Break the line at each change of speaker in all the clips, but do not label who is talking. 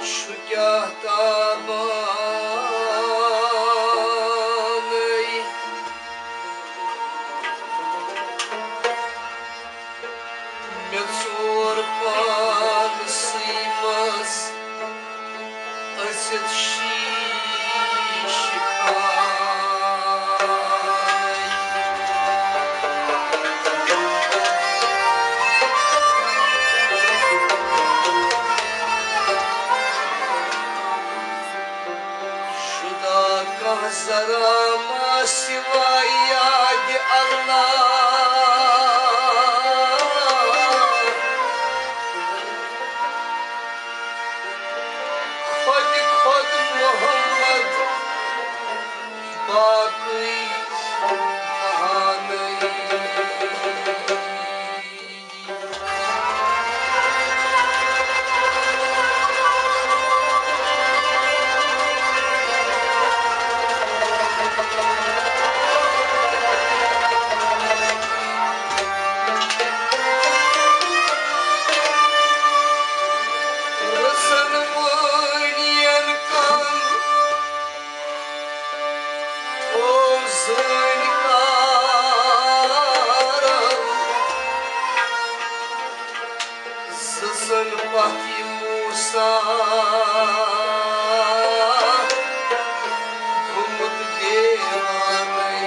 Şükah tabanı Metsur pan sıymaz Asit şişikay Şuda kahzarama sivaya di Allah Khod Muhammad Baqi bahane Pati Musa Umut devanai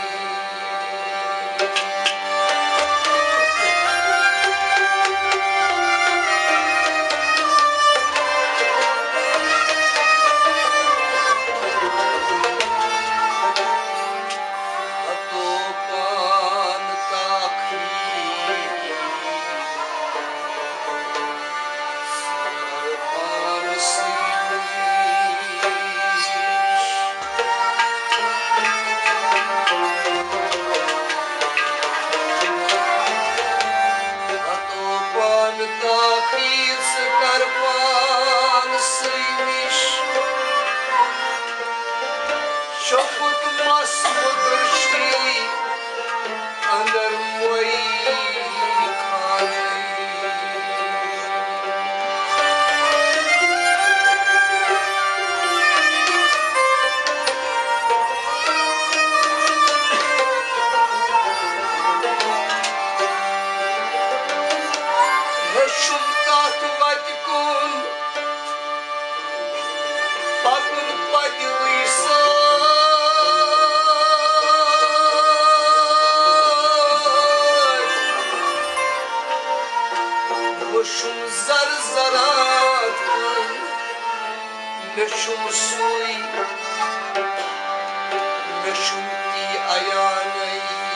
Atopan takhi Şaput masmudur şi Andar moy khane Heşum tatu vatikun Bakun padilisa Hoşum zar zarat Neşum suy Neşum ti ayanay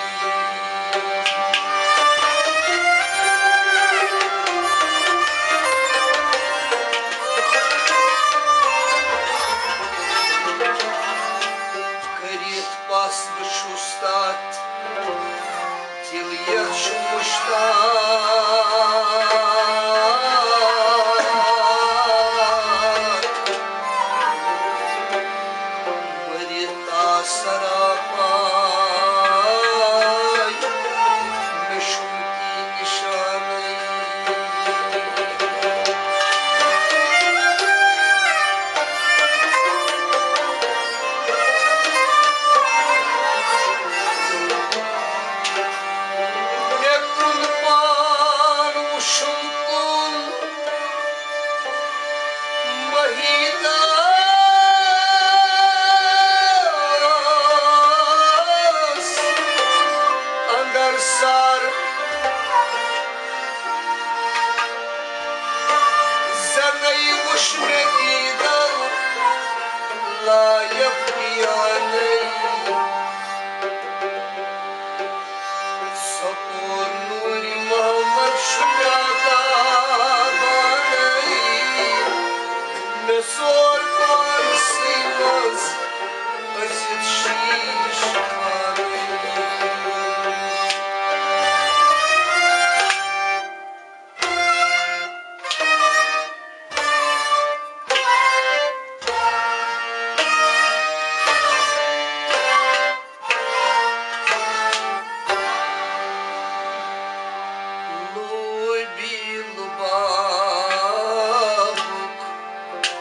Karit pas vışustat Dil yaşmıştat Mırita sarapay Meşhum ki nişanay Mekun pan uşum kul Mahida Andar sar Zanay uş medidal La yapyanay Sapor nuri Muhammad şükata banay Mesor pan sıymaz Asit şişkanay Luy bil babuk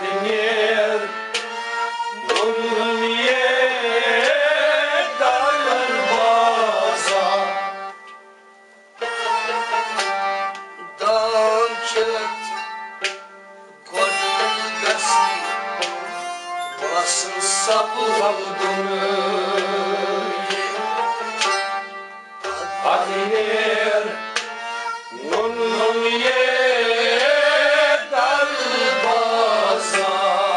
adnier, nunnie dar baza.
Damcet Kodgasi Vasıl sabudunu
Adnier, nunnie dar baza.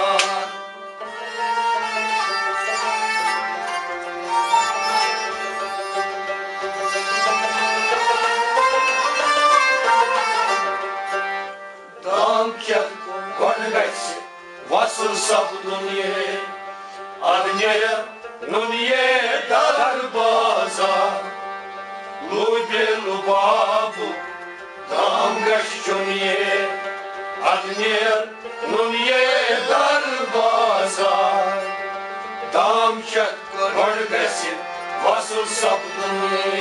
Damcet Kodgasi Vasıl sabudunu adnier, nunnie dar baza. Lubi lubabu, dam gashchunye, adnier, nunye dar bazar. Dam chat gorgasin, vasul sabdunye.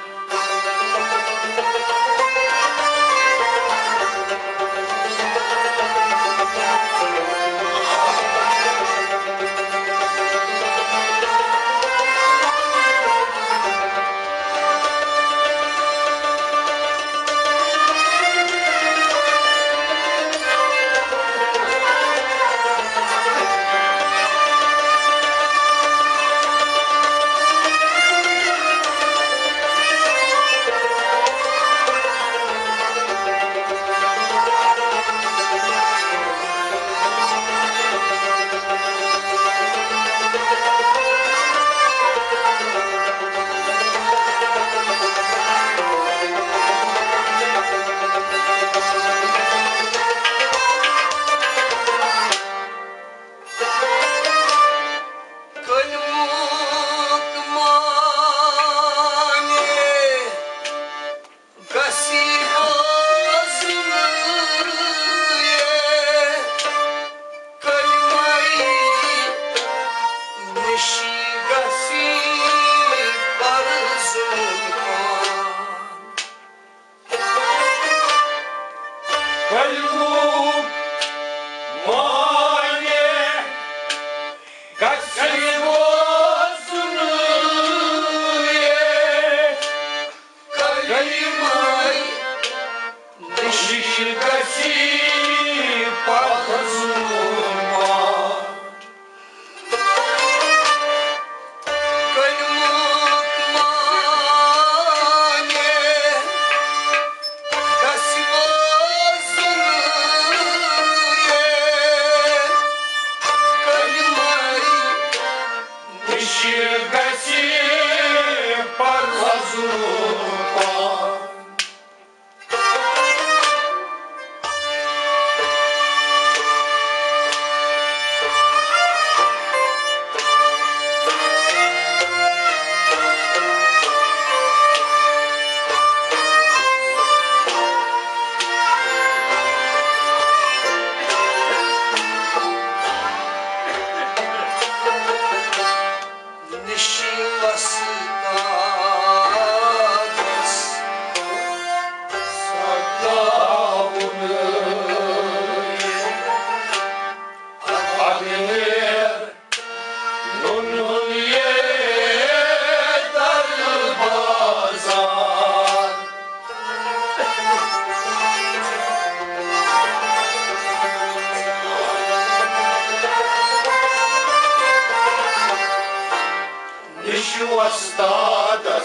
Ostadas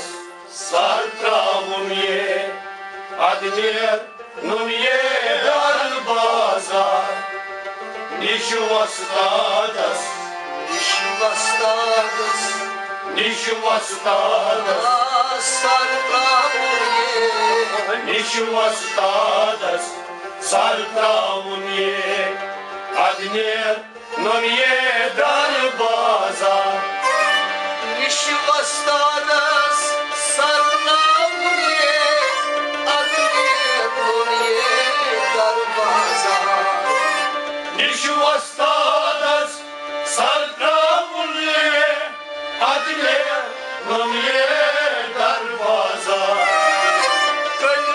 sartravunye, adnier nunye dar bazar. Nishu ostadas, nishu ostadas sartravunye, adnier nunye dar bazar.
Nishvastadas sarnavunye adnier nunye dar bazar.
Nishvastadas sartravunye adnier nunye dar bazar.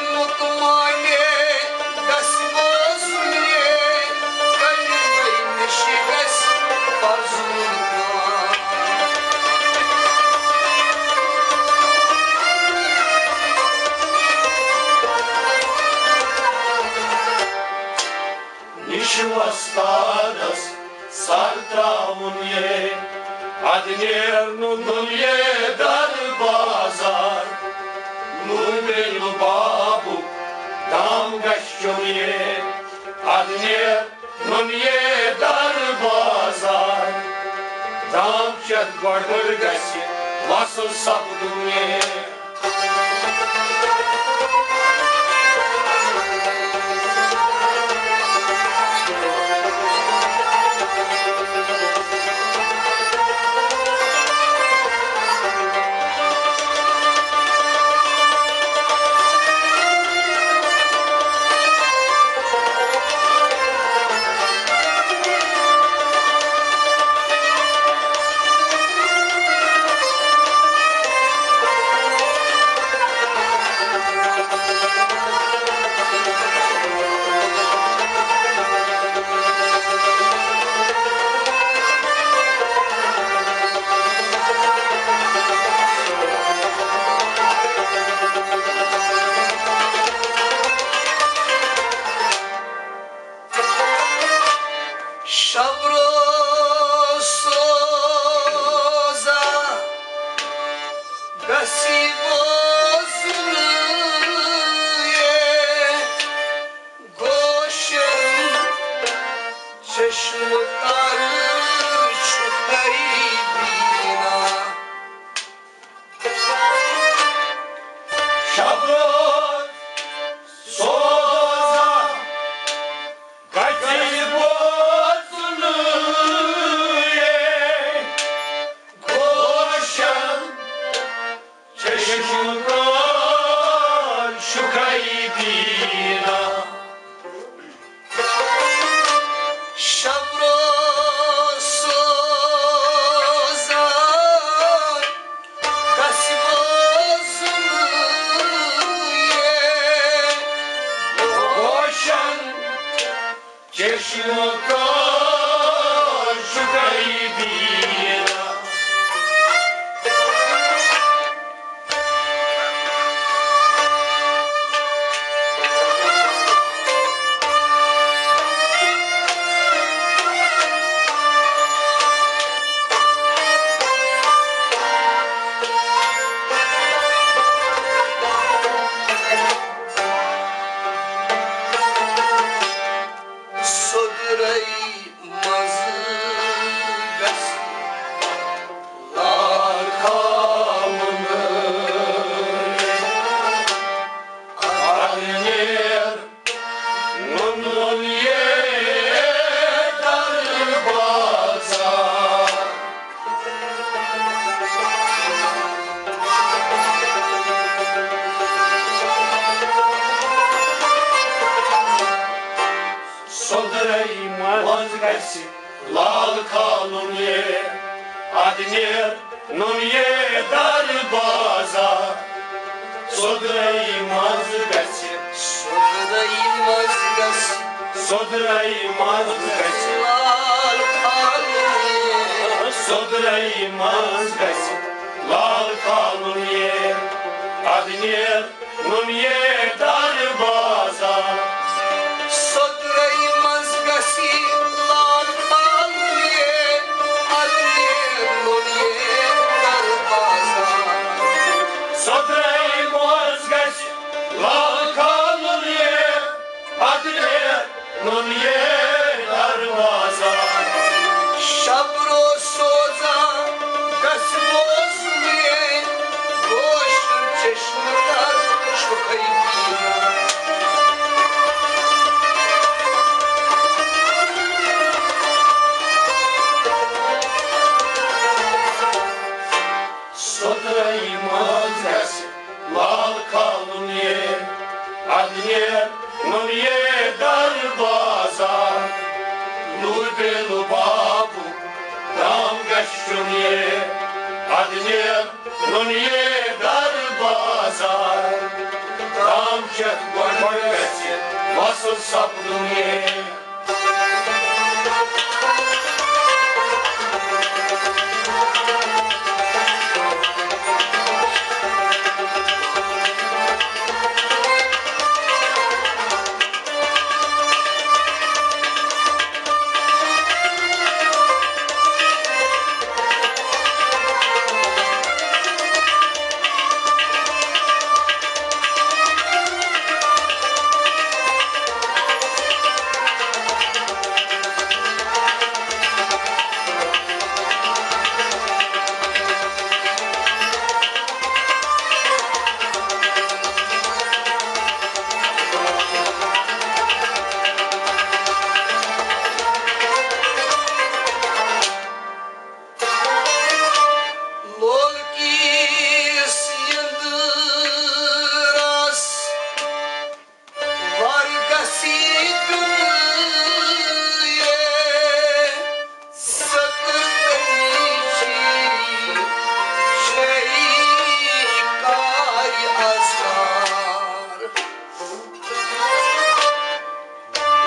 Kalmukmane dasvozunye kalmay
išvastadas sartramunje, a dnevnu je dar bazar. Lubelu babu dam gašćomje, a dnevnu je dar bazar. Dam čet gordor gasi, vasıl sapdumje.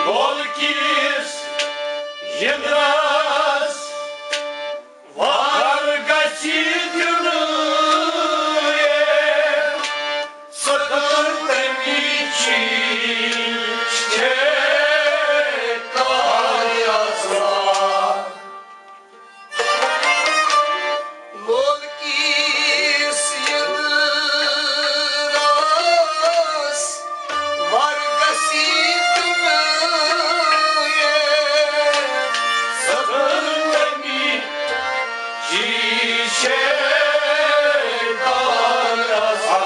Volkis Jendras Vargasidinuje Sătătămicii ștetaia sa
Volkis Jendras Vargasidinuje
Sătătămicii ștetaia sa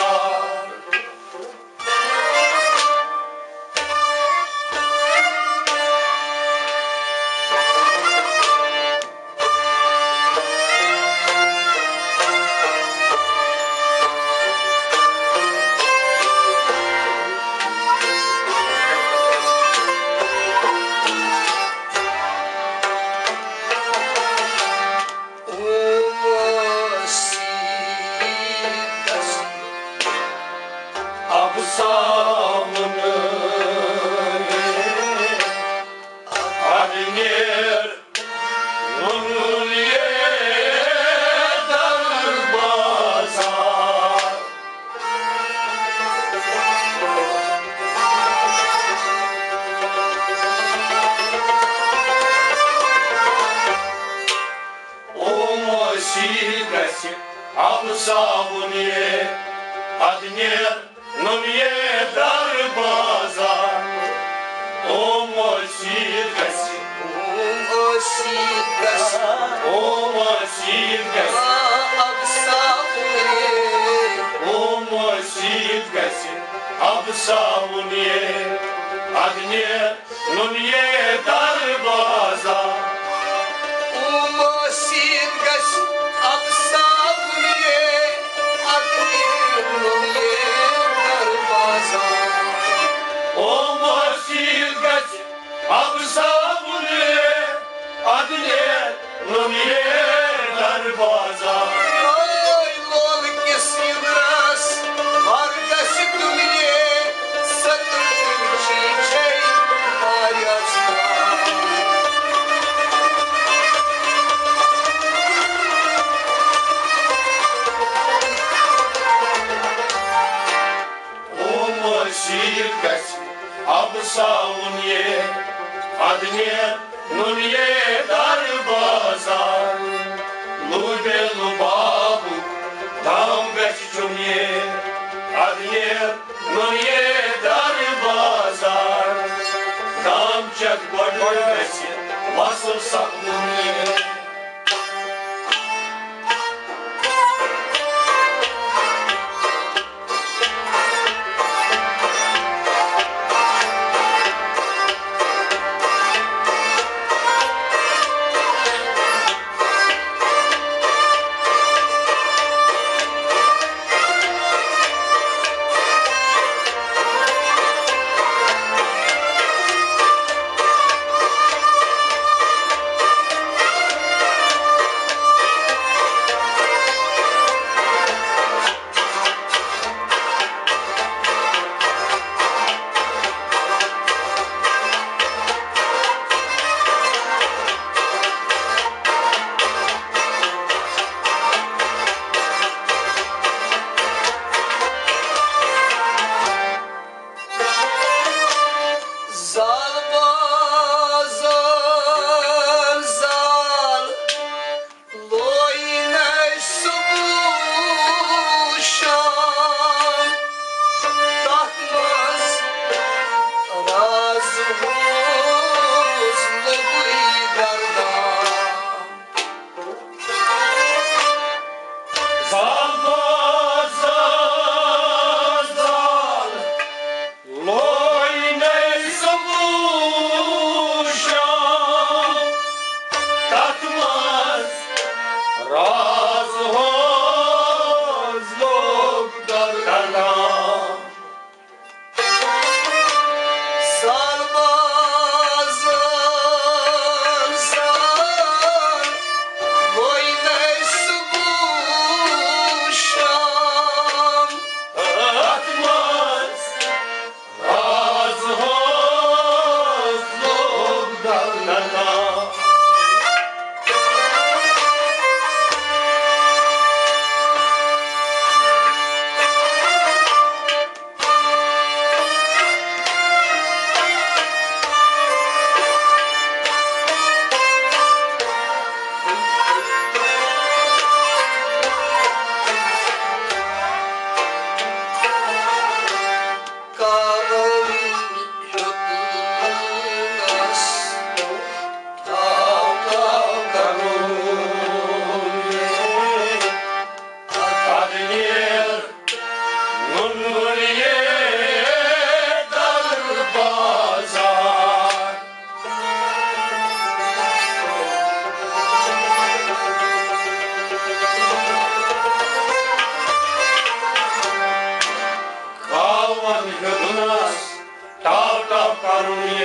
Savunye, adnyer, numye dar bazar. O mosid gasi, o mosid gasi, o mosid gasi, ab savunye, adnyer, numye dar bazar. O mosid gasi, ab savunye, adnyer, numye dar bazar. Absaunye, adnyer, nunye dar bazar. Lube lubabu, dam beşçumye, adnyer, nunye dar bazar. Dam çek boy besin, vasıl saklunye. Loi nei sabu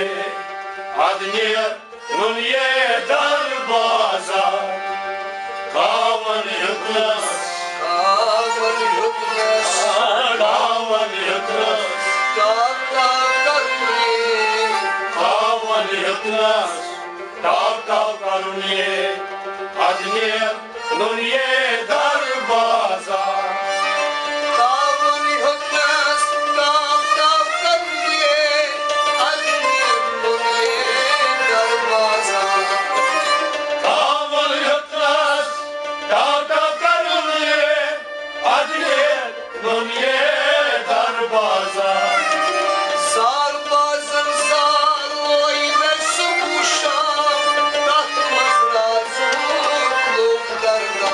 adne nunye darbazar kavan yuknas
Kavan yuknas
kavan yuknas
Tata karunye
kavan yuknas tata karunye adne nunye darbazar
Kavan yuknas Tata karunye Adne nunye darbaza
kavan yuknas tata karunye adne nunye darbazar
Sarbazın saloy meşhur uşam Tatmaz lazımlık darda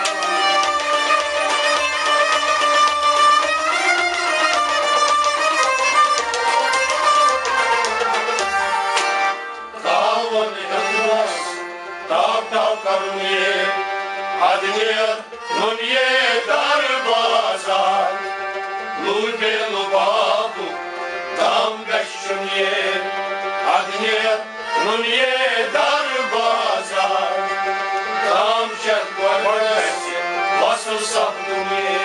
kavan yuknas tata karunye adne nunye darbazar lube lubabu tam gashunye adne nunye darbazar tam şerkvarmesi vasıl sahdunye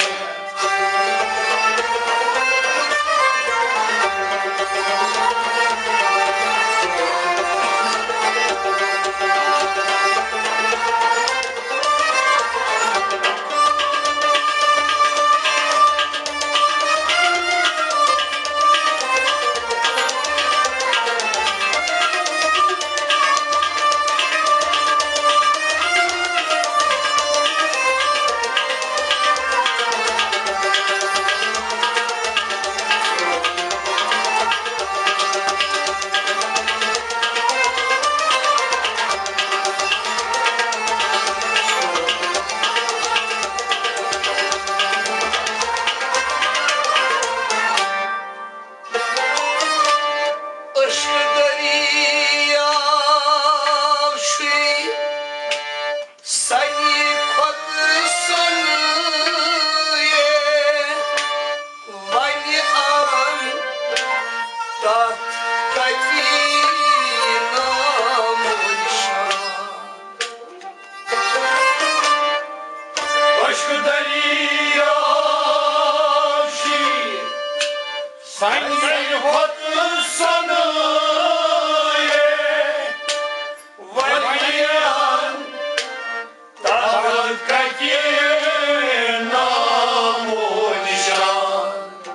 Aşkı deriya şey Sayı kadı sanıye Vali an Taht katina muşan
aşkı deriya şiir sanki hatlı sanıye valiyan taht katina muşan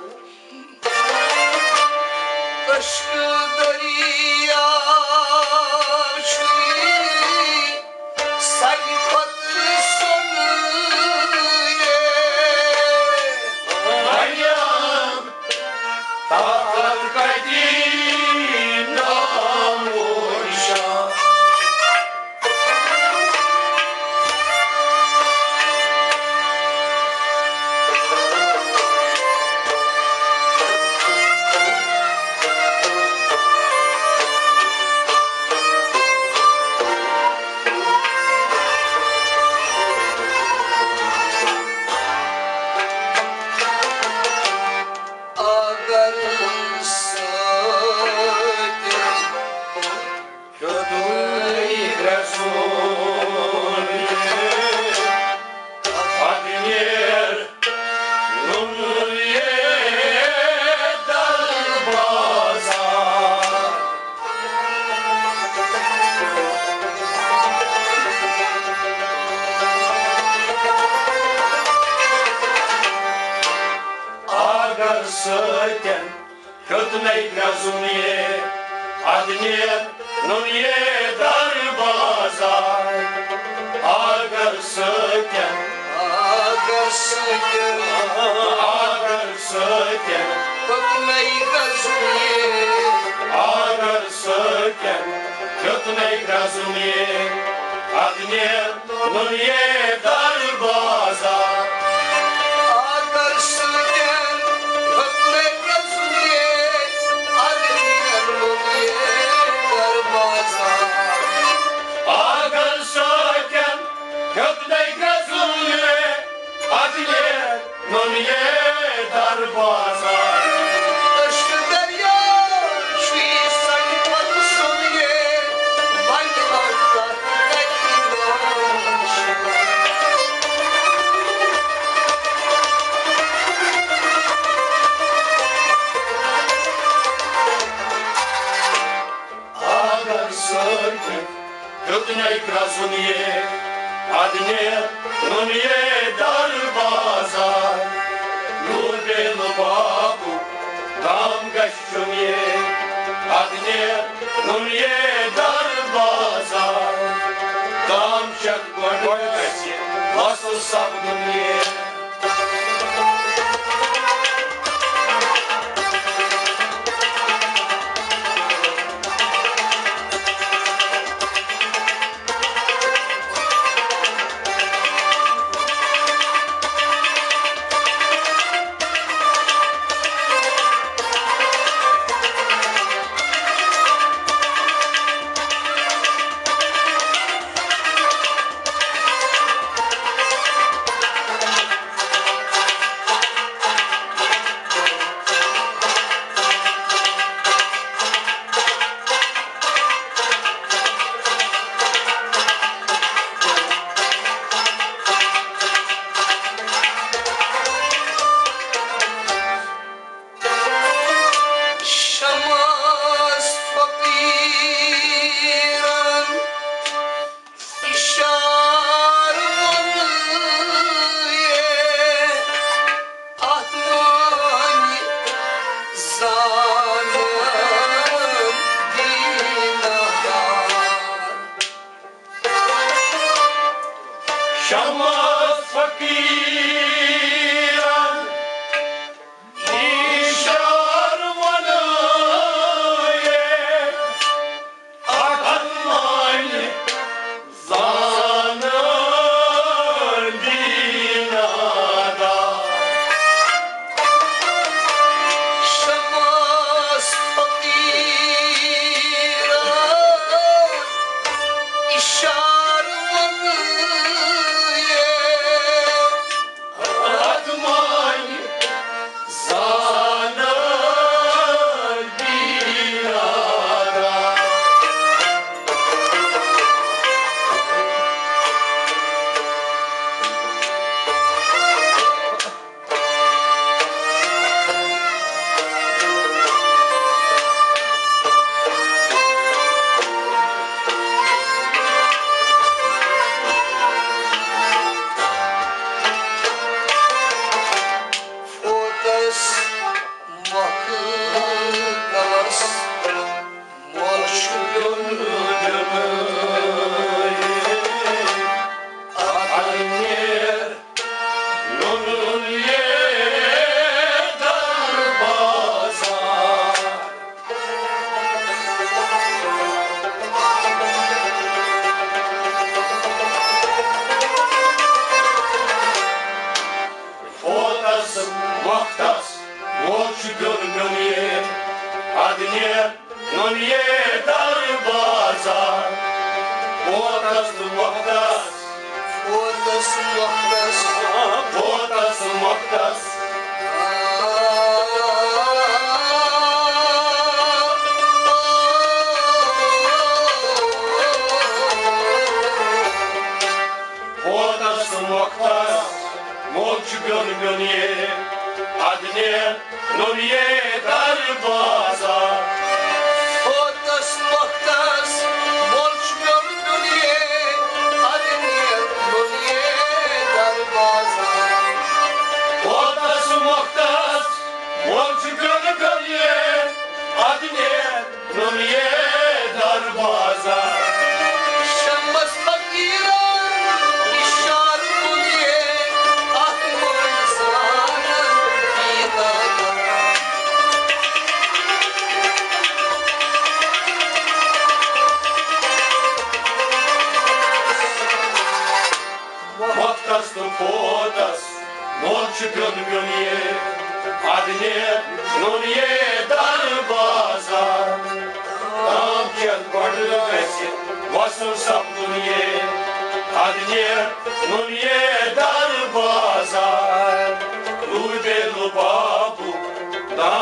Aşkı deriya şey Sayı kadı sanıye
valiyan taht katina muşan
Agar söyle
Kötülüğü Resulü Adnyer Nuriye Darbazar Agar söken Kötülüğü Resulü Adnyer Nuriye Darbazar Agar söken
Agar söyle
Agar söken
Kötmeyi gazıye
Agar söken Kötülüğü Resulü Adnyer Nuriye Darbazar
Agar söyle Kötmeyi gazıye Adnyer nuriye darbaza
Agar söken Kötülüğü Resulü Adnyer Nuriye Darbazar
Aşkı derya şu sanki
săncă, câtnei grazunie, adne nunie dar bazar, lubelu babu, dam gașciumie, adne nunie dar bazar, dam șac gorgăsie, lasă sabdunie.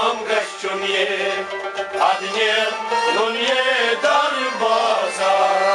Adne, nu-mi e dar baza.